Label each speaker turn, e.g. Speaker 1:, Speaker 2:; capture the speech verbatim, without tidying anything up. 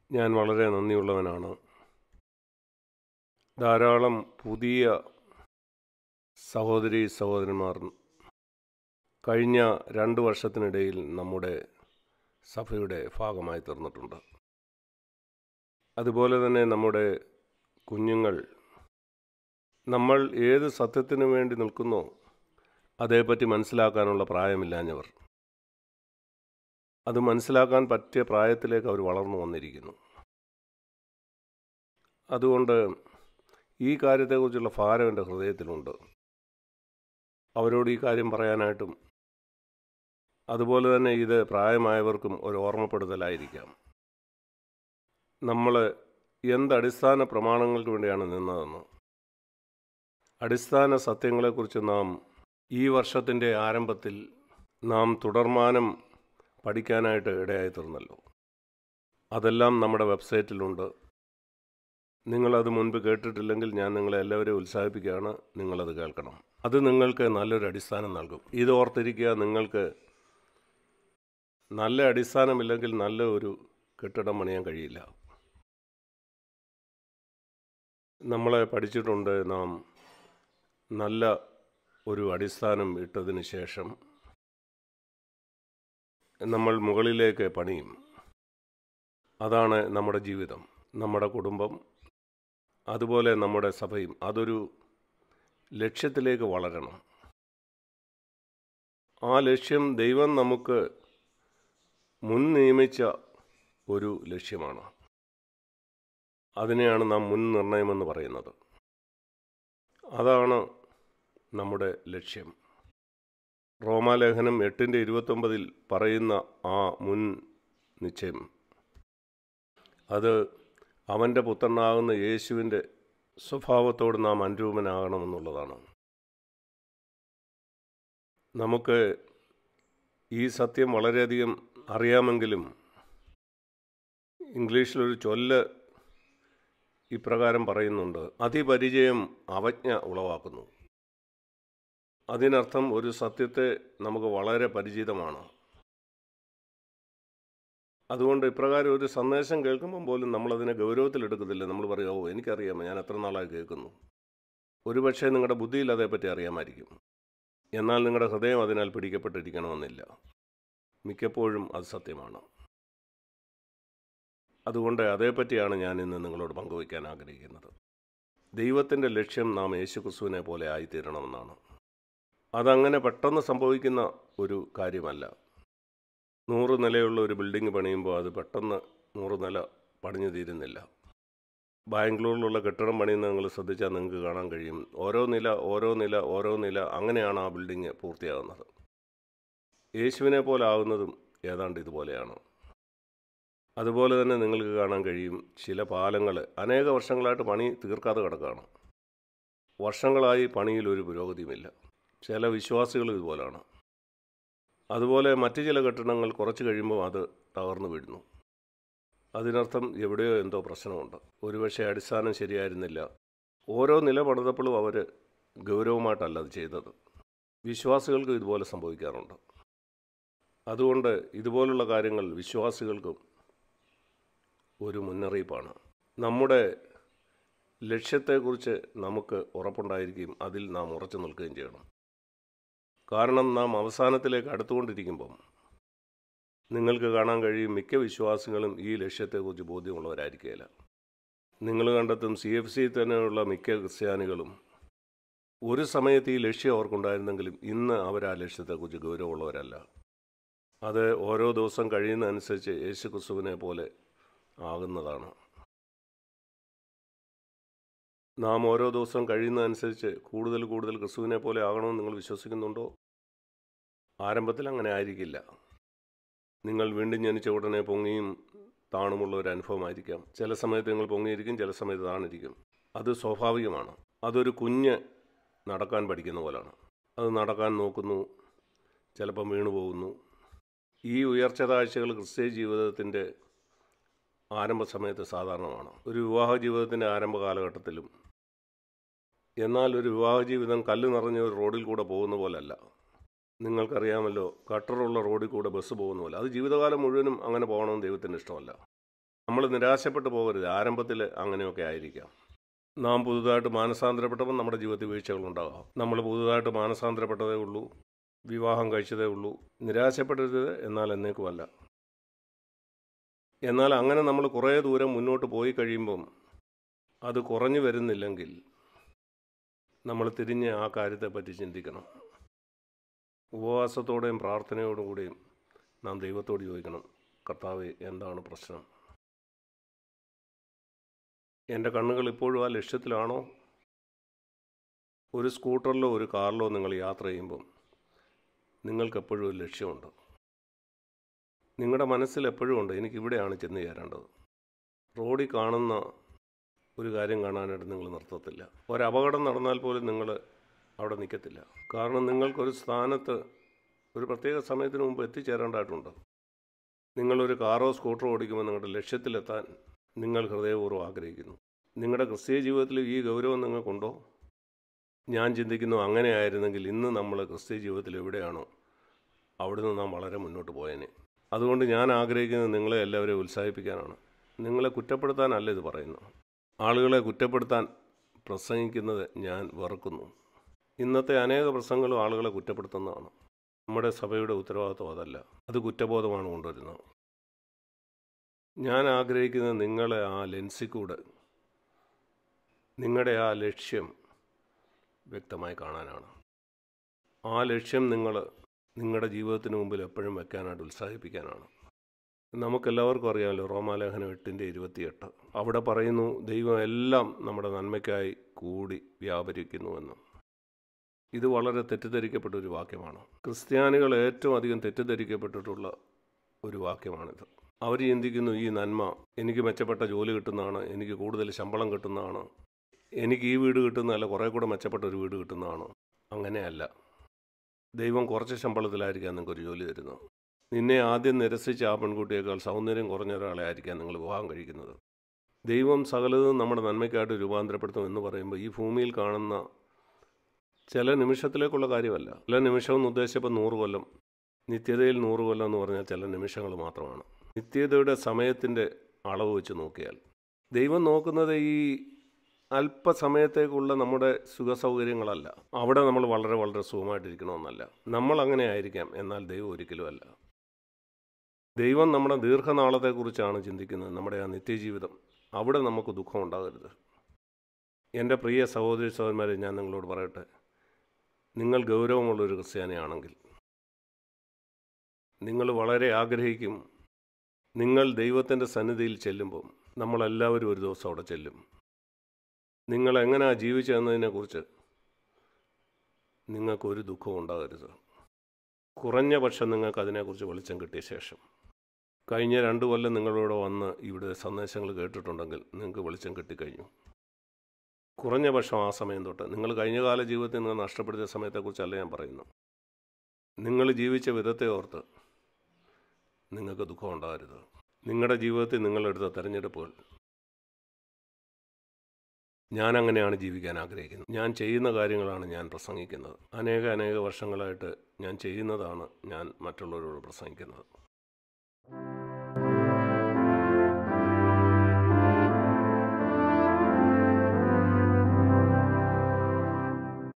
Speaker 1: ഞാൻ വളരെ നന്ദിയുള്ളവനാണ്. ധാരാളം പുതിയ സഹോദരീ സഹോദരന്മാർ കഴിഞ്ഞ രണ്ട് വർഷത്തിനിടയിൽ നമ്മുടെ സഭയുടെ ഭാഗമായി തീർന്നിട്ടുണ്ട്. അതുപോലെ തന്നെ നമ്മുടെ കുഞ്ഞുങ്ങൾ നമ്മൾ ഏത് സത്യത്തിനു വേണ്ടി നിൽക്കുന്നോ അതേപ്പറ്റി മനസ്സിലാക്കാനുള്ള പ്രായമില്ലാഞ്ഞവർ, അത് മനസ്സിലാക്കാൻ പറ്റിയ പ്രായത്തിലേക്ക് അവർ വളർന്നു വന്നിരിക്കുന്നു. അതുകൊണ്ട് ഈ കാര്യത്തെക്കുറിച്ചുള്ള ഭാരം എൻ്റെ ഹൃദയത്തിലുണ്ട്. അവരോട് ഈ കാര്യം പറയാനായിട്ടും അതുപോലെ തന്നെ ഇത് പ്രായമായവർക്കും ഒരു ഓർമ്മപ്പെടുത്തലായിരിക്കാം. നമ്മൾ എന്തടിസ്ഥാന പ്രമാണങ്ങൾക്ക് വേണ്ടിയാണ് നിന്നതെന്ന്, അടിസ്ഥാന സത്യങ്ങളെക്കുറിച്ച് നാം ഈ വർഷത്തിൻ്റെ ആരംഭത്തിൽ നാം തുടർമാനം പഠിക്കാനായിട്ട് ഇടയായി തീർന്നല്ലോ. അതെല്ലാം നമ്മുടെ വെബ്സൈറ്റിലുണ്ട്. നിങ്ങളത് മുൻപ് കേട്ടിട്ടില്ലെങ്കിൽ ഞാൻ നിങ്ങളെ എല്ലാവരെയും ഉത്സാഹിപ്പിക്കുകയാണ്, നിങ്ങളത് കേൾക്കണം. അത് നിങ്ങൾക്ക് നല്ലൊരു അടിസ്ഥാനം നൽകും. ഇത് ഓർത്തിരിക്കുക, നിങ്ങൾക്ക് നല്ല അടിസ്ഥാനമില്ലെങ്കിൽ നല്ല ഒരു കെട്ടിടം പണിയാൻ കഴിയില്ല. നമ്മളെ പഠിച്ചിട്ടുണ്ട്, നാം നല്ല ഒരു അടിസ്ഥാനം ഇട്ടതിന് ശേഷം നമ്മൾ മുകളിലേക്ക് പണിയും. അതാണ് നമ്മുടെ ജീവിതം, നമ്മുടെ കുടുംബം, അതുപോലെ നമ്മുടെ സഭയും. അതൊരു ലക്ഷ്യത്തിലേക്ക് വളരണം. ആ ലക്ഷ്യം ദൈവം നമുക്ക് മുൻ നിയമിച്ച ഒരു ലക്ഷ്യമാണ്. അതിനെയാണ് നാം മുൻ നിർണയമെന്ന് പറയുന്നത്. അതാണ് നമ്മുടെ ലക്ഷ്യം. റോമാലേഖനം എട്ടിൻ്റെ ഇരുപത്തൊമ്പതിൽ പറയുന്ന ആ മുൻ നിശ്ചയം, അത് അവൻ്റെ പുത്രനാകുന്ന യേശുവിൻ്റെ സ്വഭാവത്തോട് നാം അനുരൂപനാകണമെന്നുള്ളതാണ്. നമുക്ക് ഈ സത്യം വളരെയധികം അറിയാമെങ്കിലും ഇംഗ്ലീഷിലൊരു ചൊല്ല് ഇപ്രകാരം പറയുന്നുണ്ട്: അതിപരിചയം അവജ്ഞ ഉളവാക്കുന്നു. അതിനർത്ഥം ഒരു സത്യത്തെ നമുക്ക് വളരെ പരിചിതമാണ്. അതുകൊണ്ട് ഇപ്രകാരം ഒരു സന്ദേശം കേൾക്കുമ്പം പോലും നമ്മളതിനെ ഗൗരവത്തിലെടുക്കത്തില്ല. നമ്മൾ പറയും, ഓ എനിക്കറിയാം, ഞാൻ എത്ര നാളായി കേൾക്കുന്നു. ഒരുപക്ഷെ നിങ്ങളുടെ ബുദ്ധിയിൽ അതേപ്പറ്റി അറിയാമായിരിക്കും, എന്നാൽ നിങ്ങളുടെ ഹൃദയം അതിനാൽ പിടിക്കപ്പെട്ടിരിക്കണമെന്നില്ല. മിക്കപ്പോഴും അത് സത്യമാണ്. അതുകൊണ്ട് അതേപ്പറ്റിയാണ് ഞാൻ ഇന്ന് നിങ്ങളോട് പങ്കുവയ്ക്കാൻ ആഗ്രഹിക്കുന്നത്. ദൈവത്തിൻ്റെ ലക്ഷ്യം നാം യേശുക്രിസ്തുവിനെ പോലെ ആയിത്തീരണമെന്നാണ്. അതങ്ങനെ പെട്ടെന്ന് സംഭവിക്കുന്ന ഒരു കാര്യമല്ല. നൂറ് നിലയുള്ള ഒരു ബിൽഡിംഗ് പണിയുമ്പോൾ അത് പെട്ടെന്ന് നൂറ് നില പണിഞ്ഞു തീരുന്നില്ല. ബാംഗ്ലൂരിലുള്ള കെട്ടിടം പണിയുന്നത് നിങ്ങൾ ശ്രദ്ധിച്ചാൽ നിങ്ങൾക്ക് കാണാൻ കഴിയും. ഓരോ നില ഓരോ നില ഓരോ നില അങ്ങനെയാണ് ആ ബിൽഡിങ് പൂർത്തിയാകുന്നത്. യേശുവിനെ പോലെ ആകുന്നതും ഏതാണ്ട് ഇതുപോലെയാണ്. അതുപോലെ തന്നെ നിങ്ങൾക്ക് കാണാൻ കഴിയും, ചില പാലങ്ങൾ അനേക വർഷങ്ങളായിട്ട് പണി തീർക്കാതെ കിടക്കുകയാണ്. വർഷങ്ങളായി പണിയിൽ ഒരു പുരോഗതിയുമില്ല. ചില വിശ്വാസികൾ ഇതുപോലെയാണ്. അതുപോലെ മറ്റു ചില കെട്ടിടങ്ങൾ കുറച്ച് കഴിയുമ്പോൾ അത് തകർന്നു വീഴുന്നു. അതിനർത്ഥം എവിടെയോ എന്തോ പ്രശ്നമുണ്ട്. ഒരുപക്ഷെ അടിസ്ഥാനം ശരിയായിരുന്നില്ല. ഓരോ നില പണിതപ്പോഴും അവർ ഗൗരവമായിട്ടല്ല അത് ചെയ്തത്. വിശ്വാസികൾക്ക് ഇതുപോലെ സംഭവിക്കാറുണ്ട്. അതുകൊണ്ട് ഇതുപോലുള്ള കാര്യങ്ങൾ വിശ്വാസികൾക്കും ഒരു മുന്നറിയിപ്പാണ്. നമ്മുടെ ലക്ഷ്യത്തെക്കുറിച്ച് നമുക്ക് ഉറപ്പുണ്ടായിരിക്കുകയും അതിൽ നാം ഉറച്ചു നിൽക്കുകയും ചെയ്യണം. കാരണം നാം അവസാനത്തിലേക്ക് അടുത്തുകൊണ്ടിരിക്കുമ്പം നിങ്ങൾക്ക് കാണാൻ കഴിയും, മിക്ക വിശ്വാസികളും ഈ ലക്ഷ്യത്തെക്കുറിച്ച് ബോധ്യമുള്ളവരായിരിക്കുകയില്ല. നിങ്ങൾ കണ്ടെത്തും, സി എഫ് സി തന്നെയുള്ള മിക്ക ക്രിസ്ത്യാനികളും ഒരു സമയത്ത് ഈ ലക്ഷ്യം അവർക്കുണ്ടായിരുന്നെങ്കിലും ഇന്ന് അവർ ആ ലക്ഷ്യത്തെക്കുറിച്ച് ഗൗരവമുള്ളവരല്ല. അത് ഓരോ ദിവസം കഴിയുന്നതനുസരിച്ച് യേശു ക്രിസ്തുവിനെ പോലെ ആകുന്നതാണ്. നാം ഓരോ ദിവസം കഴിയുന്നതനുസരിച്ച് കൂടുതൽ കൂടുതൽ ക്രിസ്തുവിനെ പോലെ ആകണമെന്ന് നിങ്ങൾ വിശ്വസിക്കുന്നുണ്ടോ? ആരംഭത്തിൽ അങ്ങനെ ആയിരിക്കില്ല. നിങ്ങൾ വീണ്ടും ജനിച്ച ഉടനെ പൊങ്ങിയും താണുമുള്ള ഒരു അനുഭവമായിരിക്കാം. ചില സമയത്ത് നിങ്ങൾ പൊങ്ങിയിരിക്കും, ചില സമയത്ത് താണിരിക്കും. അത് സ്വാഭാവികമാണ്. അതൊരു കുഞ്ഞ് നടക്കാൻ പഠിക്കുന്ന പോലാണ്. അത് നടക്കാൻ നോക്കുന്നു, ചിലപ്പം വീണു പോകുന്നു. ഈ ഉയർച്ച താഴ്ചകൾ ക്രിസ്തീയ ജീവിതത്തിൻ്റെ ആരംഭ സമയത്ത് സാധാരണമാണ്. ഒരു വിവാഹ ജീവിതത്തിൻ്റെ ആരംഭ കാലഘട്ടത്തിലും. എന്നാൽ ഒരു വിവാഹ ജീവിതം കല്ല് നിറഞ്ഞ ഒരു റോഡിൽ കൂടെ പോകുന്ന പോലല്ല. നിങ്ങൾക്കറിയാമല്ലോ, കട്ടറുള്ള റോഡിൽ കൂടെ ബസ് പോകുന്ന പോലെ. അത് ജീവിതകാലം മുഴുവനും അങ്ങനെ പോകണമെന്ന് ദൈവത്തിന് ഇഷ്ടമല്ല. നമ്മൾ നിരാശപ്പെട്ടു പോകരുത്. ആരംഭത്തിൽ അങ്ങനെയൊക്കെ ആയിരിക്കാം. നാം പുതുതായിട്ട് മാനസാന്തരപ്പെട്ടപ്പോൾ നമ്മുടെ ജീവിതത്തിൽ വീഴ്ചകളുണ്ടാകാം. നമ്മൾ പുതുതായിട്ട് മാനസാന്തരപ്പെട്ടതേ ഉള്ളൂ, വിവാഹം കഴിച്ചതേ ഉള്ളൂ. നിരാശപ്പെടരുത്, എന്നാൽ എന്നേക്കുമല്ല. എന്നാൽ അങ്ങനെ നമ്മൾ കുറേ ദൂരം മുന്നോട്ട് പോയി കഴിയുമ്പം അത് കുറഞ്ഞു വരുന്നില്ലെങ്കിൽ നമ്മൾ തിരിഞ്ഞ് ആ കാര്യത്തെപ്പറ്റി ചിന്തിക്കണം. ഉപവാസത്തോടെയും പ്രാർത്ഥനയോടും കൂടിയും നാം ദൈവത്തോട് ചോദിക്കണം, കർത്താവേ, എന്താണ് പ്രശ്നം? എൻ്റെ കണ്ണുകൾ ഇപ്പോഴും ആ ലക്ഷ്യത്തിലാണോ? ഒരു സ്കൂട്ടറിലോ ഒരു കാറിലോ നിങ്ങൾ യാത്ര ചെയ്യുമ്പം നിങ്ങൾക്കെപ്പോഴും ഒരു ലക്ഷ്യമുണ്ട്. നിങ്ങളുടെ മനസ്സിൽ എപ്പോഴും ഉണ്ട്, എനിക്കിവിടെയാണ് ചെന്ന് ചേരേണ്ടത്. റോഡിൽ കാണുന്ന ഒരു കാര്യം കാണാനായിട്ട് നിങ്ങൾ നിർത്തത്തില്ല. ഒരപകടം നടന്നാൽ പോലും നിങ്ങൾ അവിടെ നിൽക്കത്തില്ല. കാരണം നിങ്ങൾക്കൊരു സ്ഥാനത്ത് ഒരു പ്രത്യേക സമയത്തിന് മുമ്പ് എത്തിച്ചേരേണ്ടതായിട്ടുണ്ട്. നിങ്ങളൊരു കാറോ സ്കൂട്ടറോ ഓടിക്കുമ്പോൾ നിങ്ങളുടെ ലക്ഷ്യത്തിലെത്താൻ നിങ്ങൾ ഹൃദയപൂർവ്വം ആഗ്രഹിക്കുന്നു. നിങ്ങളുടെ ക്രിസ്തീയ ജീവിതത്തിൽ ഈ ഗൗരവം നിങ്ങൾക്കുണ്ടോ? ഞാൻ ചിന്തിക്കുന്നു, അങ്ങനെ ആയിരുന്നെങ്കിൽ ഇന്ന് നമ്മൾ ക്രിസ്തീയ ജീവിതത്തിൽ എവിടെയാണോ അവിടുന്ന് നാം വളരെ മുന്നോട്ട് പോയേനെ. അതുകൊണ്ട് ഞാൻ ആഗ്രഹിക്കുന്നത് നിങ്ങളെ എല്ലാവരെയും ഉത്സാഹിപ്പിക്കാനാണ്. നിങ്ങളെ കുറ്റപ്പെടുത്താനല്ല ഇത് പറയുന്നു. ആളുകളെ കുറ്റപ്പെടുത്താൻ പ്രസംഗിക്കുന്നത് ഞാൻ വെറുക്കുന്നു. ഇന്നത്തെ അനേക പ്രസംഗങ്ങളും ആളുകളെ കുറ്റപ്പെടുത്തുന്നതാണ്. നമ്മുടെ സഭയുടെ ഉത്തരവാദിത്വം അതല്ല, അത് കുറ്റബോധമാണ് കൊണ്ടുവരുന്നത്. ഞാൻ ആഗ്രഹിക്കുന്നത് നിങ്ങളെ ആ ലെൻസിൽ കൂടെ നിങ്ങളുടെ ആ ലക്ഷ്യം വ്യക്തമായി കാണാനാണ്. ആ ലക്ഷ്യം നിങ്ങൾ നിങ്ങളുടെ ജീവിതത്തിന് മുമ്പിൽ എപ്പോഴും വെക്കാനായിട്ട് ഉത്സാഹിപ്പിക്കാനാണ്. നമുക്കെല്ലാവർക്കും അറിയാമല്ലോ, റോമാലേഖനം എട്ടിൻ്റെ ഇരുപത്തിയെട്ട്. അവിടെ പറയുന്നു, ദൈവം എല്ലാം നമ്മുടെ നന്മയ്ക്കായി കൂടി വ്യാപരിക്കുന്നുവെന്ന്. ഇത് വളരെ തെറ്റിദ്ധരിക്കപ്പെട്ട ഒരു വാക്യമാണ്. ക്രിസ്ത്യാനികൾ ഏറ്റവും അധികം തെറ്റിദ്ധരിക്കപ്പെട്ടിട്ടുള്ള ഒരു വാക്യമാണിത്. അവർ ചിന്തിക്കുന്നു, ഈ നന്മ എനിക്ക് മെച്ചപ്പെട്ട ജോലി കിട്ടുന്നതാണ്, എനിക്ക് കൂടുതൽ ശമ്പളം കിട്ടുന്നതാണ്, എനിക്ക് ഈ വീട് കിട്ടുന്നതല്ല, കുറേ കൂടെ മെച്ചപ്പെട്ട ഒരു വീട് കിട്ടുന്നതാണ്. അങ്ങനെയല്ല. ദൈവം കുറച്ച് ശമ്പളത്തിലായിരിക്കാം നിങ്ങൾക്കൊരു ജോലി തരുന്നത്. നിന്നെ ആദ്യം നിരസിച്ച ആ പെൺകുട്ടിയേക്കാൾ സൗന്ദര്യം കുറഞ്ഞ ഒരാളെ ആയിരിക്കാം നിങ്ങൾ വിവാഹം കഴിക്കുന്നത്. ദൈവം സകലതും നമ്മുടെ നന്മയ്ക്കായിട്ട് രൂപാന്തരപ്പെടുത്തും എന്ന് പറയുമ്പോൾ ഈ ഭൂമിയിൽ കാണുന്ന ചില നിമിഷത്തിലേക്കുള്ള കാര്യമല്ല. ചില നിമിഷം എന്ന് ഉദ്ദേശിച്ചപ്പോൾ നൂറ് കൊല്ലം, നിത്യതയിൽ നൂറ് കൊല്ലം എന്ന് പറഞ്ഞാൽ ചില നിമിഷങ്ങൾ മാത്രമാണ്. നിത്യതയുടെ സമയത്തിൻ്റെ അളവ് വെച്ച് നോക്കിയാൽ ദൈവം നോക്കുന്നത് ഈ അല്പസമയത്തേക്കുള്ള നമ്മുടെ സുഖസൗകര്യങ്ങളല്ല. അവിടെ നമ്മൾ വളരെ വളരെ സുഖമായിട്ടിരിക്കണമെന്നല്ല. നമ്മൾ അങ്ങനെ ആയിരിക്കാം, എന്നാൽ ദൈവം ഒരിക്കലും അല്ല. ദൈവം നമ്മുടെ ദീർഘനാളത്തെക്കുറിച്ചാണ് ചിന്തിക്കുന്നത്, നമ്മുടെ ആ നിത്യജീവിതം. അവിടെ നമുക്ക് ദുഃഖം ഉണ്ടാകരുത്. എൻ്റെ പ്രിയ സഹോദരി സഹോദരന്മാരെ, ഞാൻ നിങ്ങളോട് പറയട്ടെ, നിങ്ങൾ ഗൗരവമുള്ളൊരു ക്രിസ്ത്യാനിയാണെങ്കിൽ നിങ്ങൾ വളരെ ആഗ്രഹിക്കും, നിങ്ങൾ ദൈവത്തിൻ്റെ സന്നിധിയിൽ ചെല്ലുമ്പം നമ്മളെല്ലാവരും ഒരു ദിവസം അവിടെ ചെല്ലും. നിങ്ങളെങ്ങനെയാ ജീവിച്ചതെന്നതിനെക്കുറിച്ച് നിങ്ങൾക്കൊരു ദുഃഖവും ഉണ്ടാകരുത്. കുറഞ്ഞ പക്ഷം നിങ്ങൾക്ക് അതിനെക്കുറിച്ച് വെളിച്ചം കിട്ടിയ ശേഷം, കഴിഞ്ഞ രണ്ട് കൊല്ലം നിങ്ങളിവിടെ വന്ന് ഇവിടെ സന്ദേശങ്ങൾ കേട്ടിട്ടുണ്ടെങ്കിൽ നിങ്ങൾക്ക് വെളിച്ചം കിട്ടിക്കഴിഞ്ഞു. കുറഞ്ഞ പക്ഷം ആ സമയം തൊട്ട് നിങ്ങൾ കഴിഞ്ഞകാല ജീവിതത്തിൽ നിങ്ങൾ നഷ്ടപ്പെടുത്തിയ സമയത്തെക്കുറിച്ചല്ല ഞാൻ പറയുന്നു. നിങ്ങൾ ജീവിച്ച വിധത്തെ ഓർത്ത് നിങ്ങൾക്ക് ദുഃഖം ഉണ്ടാകരുത്. നിങ്ങളുടെ ജീവിതത്തിൽ നിങ്ങളെടുത്ത തിരഞ്ഞെടുപ്പുകൾ, ഞാൻ അങ്ങനെയാണ് ജീവിക്കാൻ ആഗ്രഹിക്കുന്നത്. ഞാൻ ചെയ്യുന്ന കാര്യങ്ങളാണ് ഞാൻ പ്രസംഗിക്കുന്നത്. അനേക അനേക വർഷങ്ങളായിട്ട് ഞാൻ ചെയ്യുന്നതാണ് ഞാൻ മറ്റുള്ളവരോട് പ്രസംഗിക്കുന്നത്.